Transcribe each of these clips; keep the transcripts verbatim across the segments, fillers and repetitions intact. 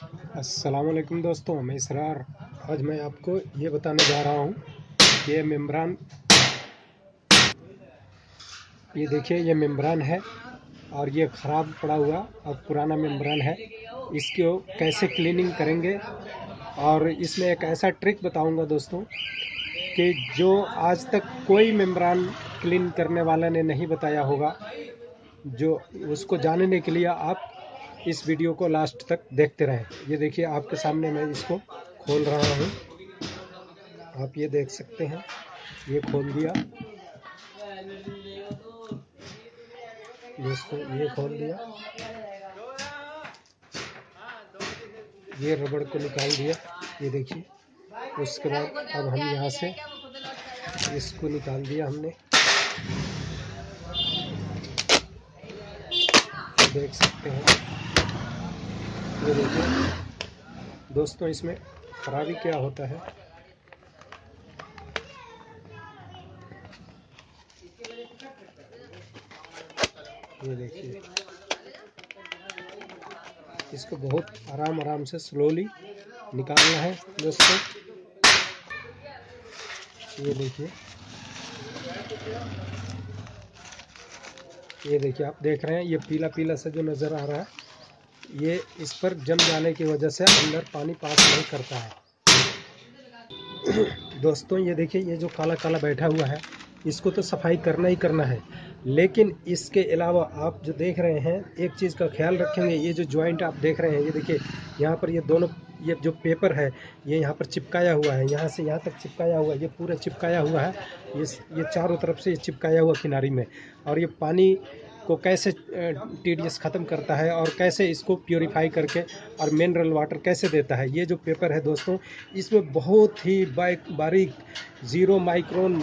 अस्सलाम वालेकुम दोस्तों, मैं इसरार। आज मैं आपको ये बताने जा रहा हूँ कि ये मेम्ब्रान, ये देखिए ये मेम्ब्रान है और ये ख़राब पड़ा हुआ और पुराना मेम्ब्रान है। इसको कैसे क्लीनिंग करेंगे और इसमें एक ऐसा ट्रिक बताऊंगा दोस्तों कि जो आज तक कोई मेम्ब्रान क्लीन करने वाला ने नहीं बताया होगा। जो उसको जानने के लिए आप इस वीडियो को लास्ट तक देखते रहें। ये देखिए आपके सामने मैं इसको खोल रहा हूँ, आप ये देख सकते हैं। ये खोल दिया दोस्तों, ये खोल दिया, ये रबड़ को निकाल दिया, ये देखिए। उसके बाद अब हम यहाँ से इसको निकाल दिया हमने, देख सकते हैं। ये देखिए दोस्तों, इसमें खराबी क्या होता है। ये देखिए, इसको बहुत आराम आराम से स्लोली निकालना है दोस्तों। ये देखिए, ये देखिए आप देख रहे हैं, ये पीला पीला सा जो नज़र आ रहा है, ये इस पर जम जाने की वजह से अंदर पानी पास नहीं करता है। दोस्तों ये देखिए, ये जो काला काला बैठा हुआ है, इसको तो सफाई करना ही करना है। लेकिन इसके अलावा आप जो देख रहे हैं, एक चीज़ का ख्याल रखेंगे। ये जो जॉइंट आप देख रहे हैं, ये देखिए यहाँ पर ये दोनों, ये जो पेपर है ये यहाँ पर चिपकाया हुआ है, यहाँ से यहाँ तक चिपकाया हुआ है, ये पूरा चिपकाया हुआ है। ये ये चारों तरफ से ये चिपकाया हुआ किनारी में। और ये पानी को कैसे टीडीएस ख़त्म करता है और कैसे इसको प्योरीफाई करके और मिनरल वाटर कैसे देता है। ये जो पेपर है दोस्तों, इसमें बहुत ही बारीक ज़ीरो माइक्रोन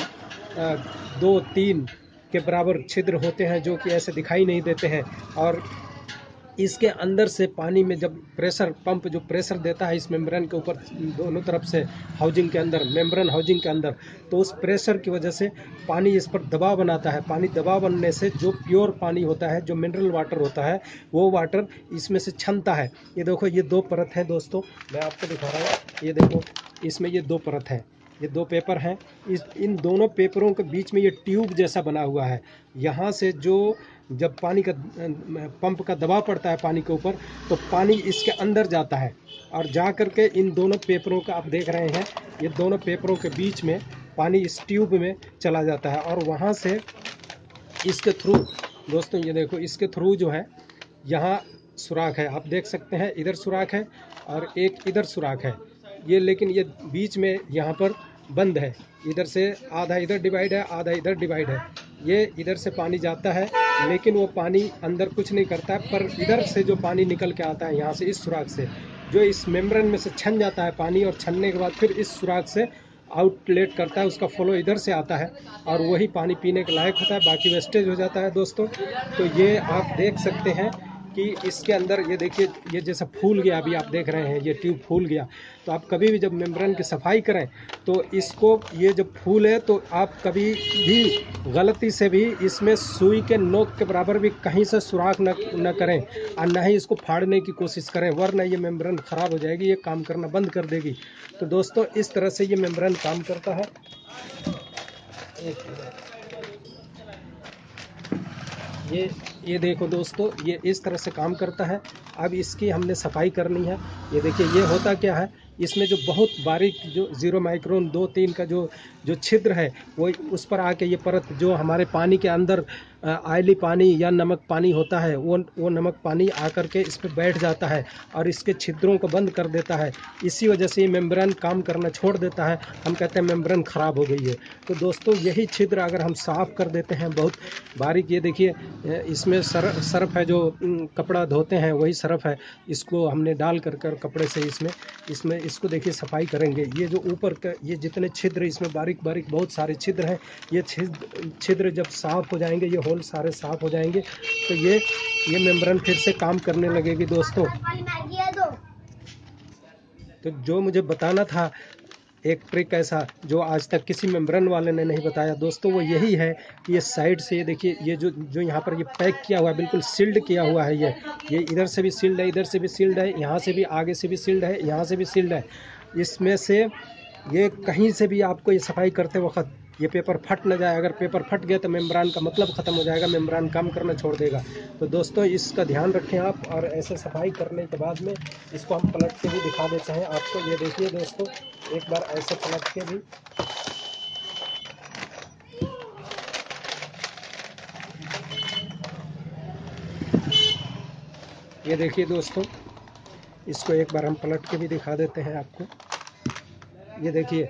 दो तीन के बराबर छिद्र होते हैं, जो कि ऐसे दिखाई नहीं देते हैं। और इसके अंदर से पानी में जब प्रेशर पंप जो प्रेशर देता है इस मेम्ब्रेन के ऊपर दोनों तरफ से, हाउजिंग के अंदर, मेम्ब्रेन हाउजिंग के अंदर, तो उस प्रेशर की वजह से पानी इस पर दबाव बनाता है। पानी दबाव बनने से जो प्योर पानी होता है, जो मिनरल वाटर होता है, वो वाटर इसमें से छनता है। ये देखो, ये दो परत है दोस्तों, मैं आपको दिखा रहा हूँ। ये देखो, इसमें ये दो परत है, ये दो पेपर हैं। इस इन दोनों पेपरों के बीच में ये ट्यूब जैसा बना हुआ है। यहाँ से जो जब पानी का पंप का दबाव पड़ता है पानी के ऊपर, तो पानी इसके अंदर जाता है और जा कर के इन दोनों पेपरों का आप देख रहे हैं, ये दोनों पेपरों के बीच में पानी इस ट्यूब में चला जाता है। और वहाँ से इसके थ्रू दोस्तों, ये देखो, इसके थ्रू जो है यहाँ सुराख है, आप देख सकते हैं। इधर सुराख है और एक इधर सुराख है। ये लेकिन ये बीच में यहाँ पर बंद है। इधर से आधा इधर डिवाइड है, आधा इधर डिवाइड है। ये इधर से पानी जाता है, लेकिन वो पानी अंदर कुछ नहीं करता है। पर इधर से जो पानी निकल के आता है, यहाँ से इस सुराख से, जो इस मेम्ब्रेन में से छन जाता है पानी, और छनने के बाद फिर इस सुराख से आउटलेट करता है, उसका फ्लो इधर से आता है और वही पानी पीने के लायक होता है, बाकी वेस्टेज हो जाता है दोस्तों। तो ये आप देख सकते हैं कि इसके अंदर ये देखिए, ये जैसा फूल गया, अभी आप देख रहे हैं ये ट्यूब फूल गया। तो आप कभी भी जब मेम्ब्रेन की सफाई करें तो इसको, ये जब फूल है तो आप कभी भी गलती से भी इसमें सुई के नोक के बराबर भी कहीं से सुराख न न करें और न ही इसको फाड़ने की कोशिश करें, वरना ये मेम्ब्रेन ख़राब हो जाएगी, ये काम करना बंद कर देगी। तो दोस्तों इस तरह से ये मेम्ब्रेन काम करता है। ये ये देखो दोस्तों, ये इस तरह से काम करता है। अब इसकी हमने सफाई करनी है। ये देखिए, ये होता क्या है, इसमें जो बहुत बारीक जो ज़ीरो माइक्रोन दो तीन का जो जो छिद्र है, वो उस पर आके ये परत जो हमारे पानी के अंदर आयली पानी या नमक पानी होता है, वो वो नमक पानी आकर के इस पर बैठ जाता है और इसके छिद्रों को बंद कर देता है। इसी वजह से ये मेम्ब्रेन काम करना छोड़ देता है। हम कहते हैं मेम्ब्रेन ख़राब हो गई है। तो दोस्तों यही छिद्र अगर हम साफ़ कर देते हैं बहुत बारीक, ये देखिए इसमें सर सर्फ है, जो कपड़ा धोते हैं वही सर्फ है, इसको हमने डाल कर कर कपड़े से इसमें इसमें इसको देखिए सफाई करेंगे। ये जो ऊपर का ये जितने छिद्र, इसमें बारीक बारीक बहुत सारे छिद्र हैं, ये छिद्र छिद्र जब साफ़ हो जाएंगे, ये होल सारे साफ़ हो जाएंगे, तो ये ये मेम्ब्रेन फिर से काम करने लगेगी दोस्तों। तो जो मुझे बताना था एक ट्रिक ऐसा जो आज तक किसी मेम्ब्रेन वाले ने नहीं बताया दोस्तों, वो यही है कि ये साइड से ये देखिए, ये जो जो यहाँ पर ये पैक किया हुआ है, बिल्कुल सील्ड किया हुआ है। ये ये इधर से भी सील्ड है, इधर से भी सील्ड है, यहाँ से भी, आगे से भी सील्ड है, यहाँ से भी सील्ड है। इसमें से ये कहीं से भी आपको ये सफाई करते वक्त ये पेपर फट न जाए। अगर पेपर फट गया तो मेम्ब्रेन का मतलब ख़त्म हो जाएगा, मेम्ब्रेन काम करना छोड़ देगा। तो दोस्तों इसका ध्यान रखें आप। और ऐसे सफाई करने के बाद में इसको हम पलट के भी दिखा देते हैं आपको। ये देखिए दोस्तों, एक बार ऐसे पलट के भी, ये देखिए दोस्तों, इसको एक बार हम पलट के भी दिखा देते हैं आपको। ये देखिए,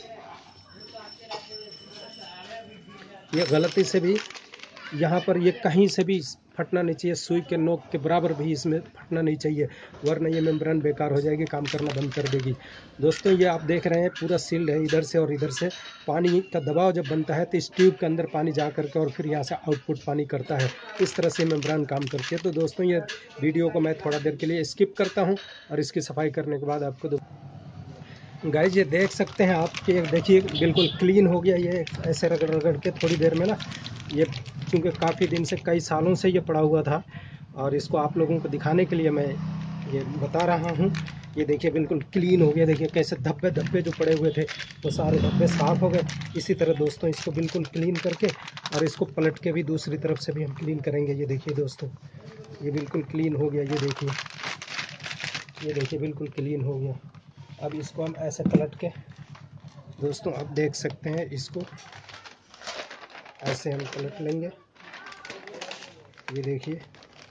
ये गलती से भी यहाँ पर ये कहीं से भी फटना नहीं चाहिए, सुई के नोक के बराबर भी इसमें फटना नहीं चाहिए, वरना ये मेम्ब्रेन बेकार हो जाएगी, काम करना बंद कर देगी। दोस्तों ये आप देख रहे हैं पूरा सील्ड है, इधर से और इधर से पानी का दबाव जब बनता है तो इस ट्यूब के अंदर पानी जा करके और फिर यहाँ से आउटपुट पानी करता है। इस तरह से मेम्ब्रेन काम करती है। तो दोस्तों ये वीडियो को मैं थोड़ा देर के लिए स्किप करता हूँ और इसकी सफाई करने के बाद आपको गाइस ये देख सकते हैं आप कि देखिए बिल्कुल क्लीन हो गया। ये ऐसे रगड़ रगड़ के थोड़ी देर में ना, ये क्योंकि काफ़ी दिन से, कई सालों से ये पड़ा हुआ था और इसको आप लोगों को दिखाने के लिए मैं ये बता रहा हूँ। ये देखिए बिल्कुल क्लीन हो गया। देखिए कैसे धब्बे धब्बे जो पड़े हुए थे वो सारे धब्बे साफ़ हो गए। इसी तरह दोस्तों इसको बिल्कुल क्लीन करके और इसको पलट के भी दूसरी तरफ से भी हम क्लीन करेंगे। ये देखिए दोस्तों, ये बिल्कुल क्लीन हो गया। ये देखिए, ये देखिए बिल्कुल क्लीन हो गया। अब इसको हम ऐसे पलट के दोस्तों आप देख सकते हैं, इसको ऐसे हम पलट लेंगे। ये देखिए,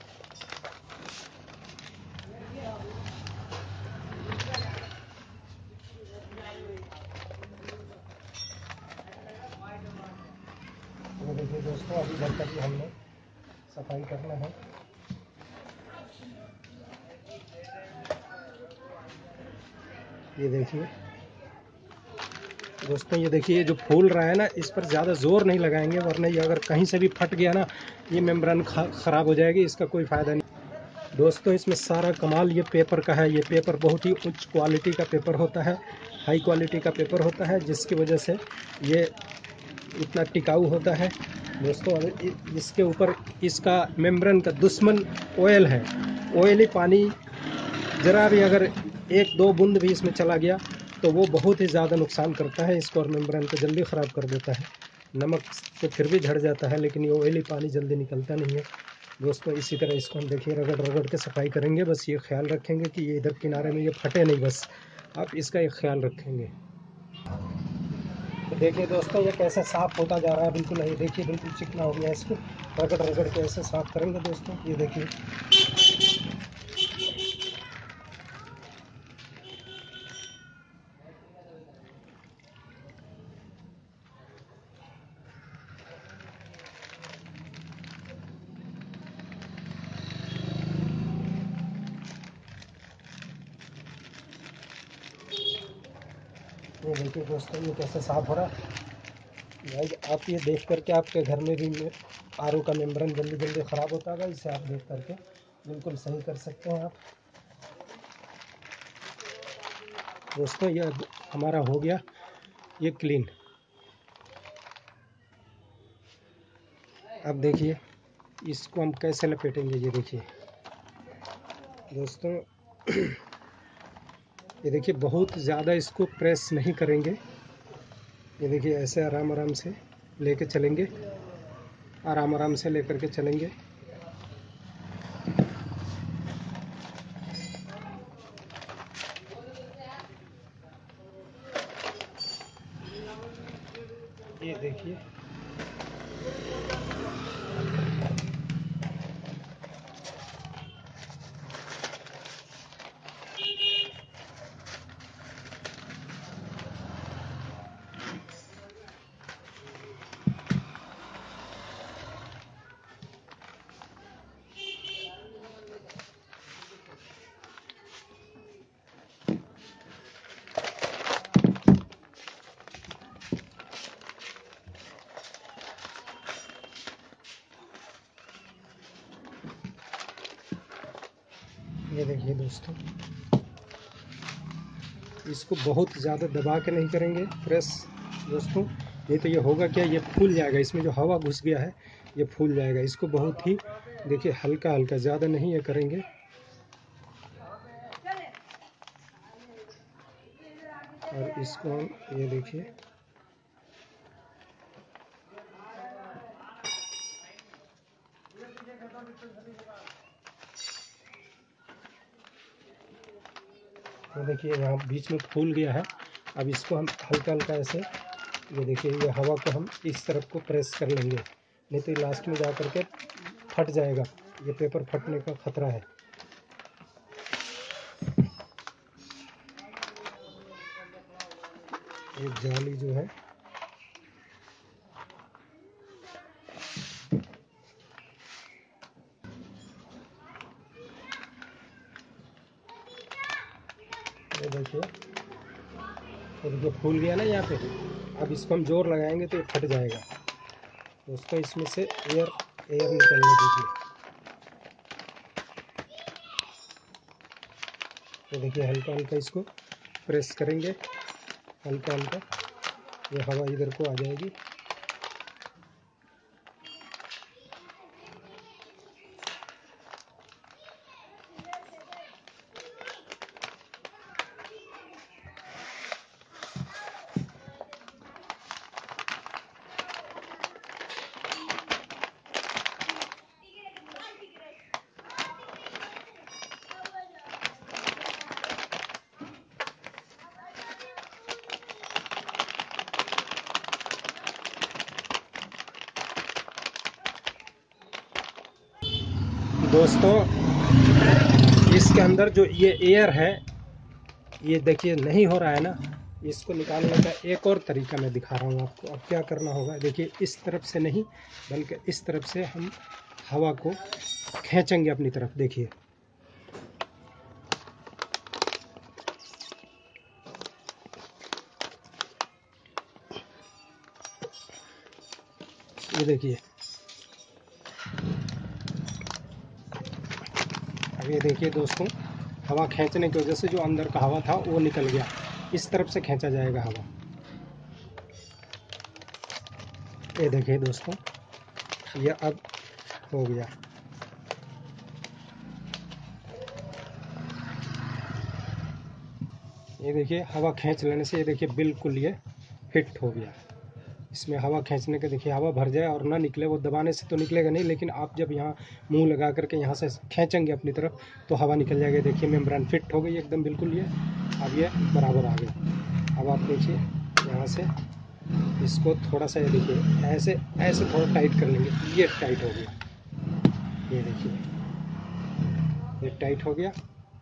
ये देखिए दोस्तों, अभी इधर का भी हमने सफाई करना है। ये देखिए दोस्तों, ये देखिए जो फूल रहा है ना, इस पर ज़्यादा ज़ोर नहीं लगाएंगे, वरना ये अगर कहीं से भी फट गया ना, ये मेम्ब्रेन ख़राब हो जाएगी, इसका कोई फ़ायदा नहीं। दोस्तों इसमें सारा कमाल ये पेपर का है। ये पेपर बहुत ही उच्च क्वालिटी का पेपर होता है, हाई क्वालिटी का पेपर होता है, जिसकी वजह से ये इतना टिकाऊ होता है। दोस्तों इसके ऊपर इसका मेम्ब्रेन का दुश्मन ऑयल है। ऑयली पानी ज़रा भी अगर एक दो बूंद भी इसमें चला गया तो वो बहुत ही ज़्यादा नुकसान करता है इसको और मेम्ब्रेन को जल्दी ख़राब कर देता है। नमक तो फिर भी झड़ जाता है, लेकिन ये ऑयली पानी जल्दी निकलता नहीं है। दोस्तों इसी तरह इसको हम देखिए रगड़ रगड़ के सफाई करेंगे। बस ये ख्याल रखेंगे कि ये इधर किनारे में ये फटे नहीं, बस आप इसका एक ख्याल रखेंगे। तो देखिए दोस्तों ये कैसे साफ़ होता जा रहा है। बिल्कुल ये देखिए बिल्कुल चिकना हो गया। इसको रगड़ रगड़ के ऐसे साफ़ करेंगे दोस्तों। ये देखिए, ये देखिए दोस्तों ये कैसे साफ़ हो रहा है। भाई आप ये देख करके आपके घर में भी आर ओ का मेम्ब्रेन जल्दी जल्दी ख़राब होता होगा, इसे आप देख करके बिल्कुल सही कर सकते हैं आप। दोस्तों ये हमारा हो गया ये क्लीन। अब देखिए इसको हम कैसे लपेटेंगे। ये देखिए दोस्तों, ये देखिए बहुत ज़्यादा इसको प्रेस नहीं करेंगे। ये देखिए ऐसे आराम आराम से लेके चलेंगे, आराम आराम से लेकर के चलेंगे। ये देखिए, ये देखिए दोस्तों, इसको बहुत ज़्यादा दबा के नहीं करेंगे प्रेस दोस्तों, नहीं तो ये होगा क्या, ये फूल जाएगा, इसमें जो हवा घुस गया है ये फूल जाएगा। इसको बहुत ही देखिए हल्का हल्का, ज़्यादा नहीं ये करेंगे। और इसको हम ये देखिए तो देखिए यहाँ बीच में फूल गया है। अब इसको हम हल्का हल्का ऐसे, ये देखिए ये हवा को हम इस तरफ को प्रेस कर लेंगे, नहीं तो लास्ट में जा कर के फट जाएगा, ये पेपर फटने का खतरा है। ये जाली जो है ये देखिए, ये देखिए फूल गया ना यहाँ पे। अब इसको हम जोर लगाएंगे तो ये फट जाएगा दोस्तों, इसमें से एयर एयर निकलने दीजिए। तो देखिए हल्का हल्का इसको प्रेस करेंगे, हल्का हल्का, ये हवा इधर को आ जाएगी। दोस्तों इसके अंदर जो ये एयर है, ये देखिए नहीं हो रहा है ना, इसको निकालने का एक और तरीका मैं दिखा रहा हूँ आपको। अब क्या करना होगा, देखिए इस तरफ से नहीं बल्कि इस तरफ से हम हवा को खींचेंगे अपनी तरफ। देखिए ये देखिए, अब ये देखिए दोस्तों, हवा खींचने की वजह से जो अंदर का हवा था वो निकल गया, इस तरफ से खींचा जाएगा हवा। ये देखिए दोस्तों, ये अब हो गया। ये देखिए हवा खींच लेने से ये देखिए बिल्कुल ये फिट हो गया। इसमें हवा खींचने के देखिए हवा भर जाए और ना निकले, वो दबाने से तो निकलेगा नहीं, लेकिन आप जब यहाँ मुंह लगा करके यहाँ से खींचेंगे अपनी तरफ तो हवा निकल जाएगी। देखिए मेम्ब्रेन फिट हो गई एकदम बिल्कुल, ये अब ये बराबर आ गया। अब आप देखिए यहाँ से इसको थोड़ा सा, ये देखिए ऐसे ऐसे थोड़ा टाइट कर लेंगे, ये टाइट हो गया। ये देखिए ये टाइट हो गया।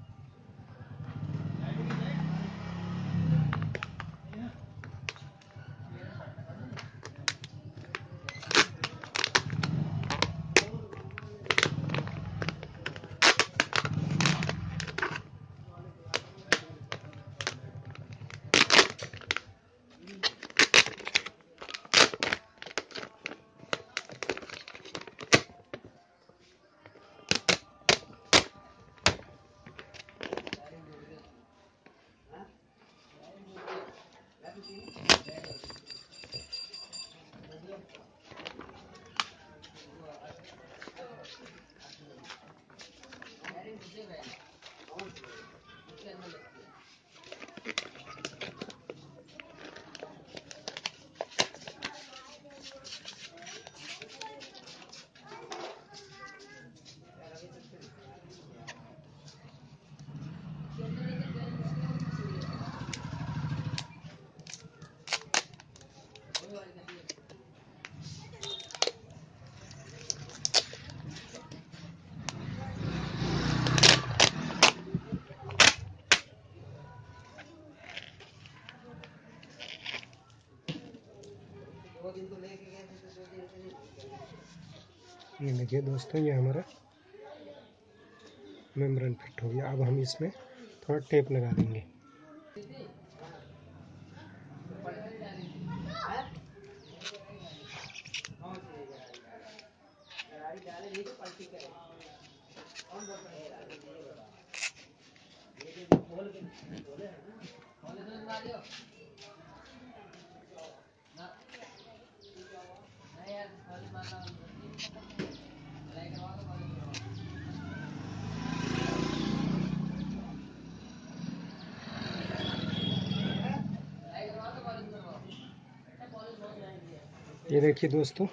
ये देखिए दोस्तों, ये हमारा मेम्ब्रेन फिट हो गया। अब हम इसमें थोड़ा टेप लगा देंगे। ये देखिए दोस्तों,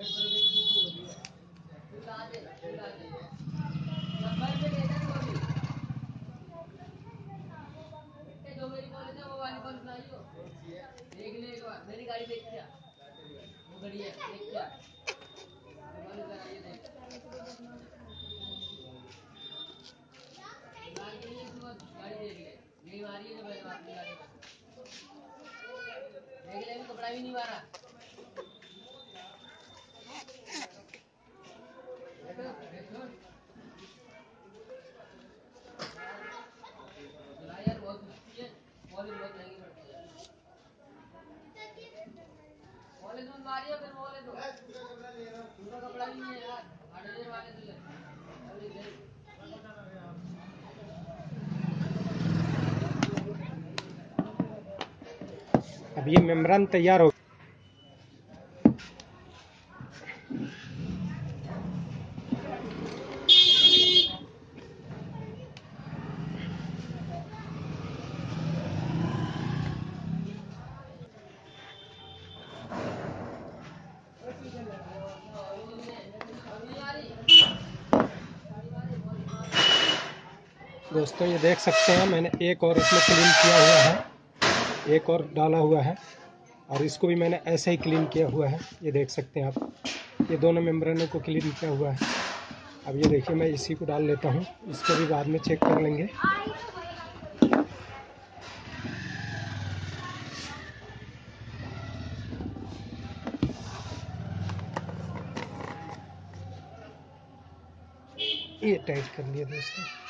कपड़ा भी नहीं मारा। यार बहुत मुश्किल है, कॉलेज बहुत महंगी पड़ती है। कॉलेज में मारिए फिर बोले तो दूसरा कपड़ा भी नहीं है यार, आठ हजार वाले तो ले। अब ये मेम्ब्रेन तैयार हो दोस्तों, ये देख सकते हैं मैंने एक और इसमें क्लीन किया हुआ है, एक और डाला हुआ है, और इसको भी मैंने ऐसे ही क्लीन किया हुआ है। ये देख सकते हैं आप, ये दोनों मेम्ब्रेनों को क्लीन किया हुआ है। अब ये देखिए, मैं इसी को डाल लेता हूँ, इसको भी बाद में चेक कर लेंगे। ये टाइट कर लिया दोस्तों।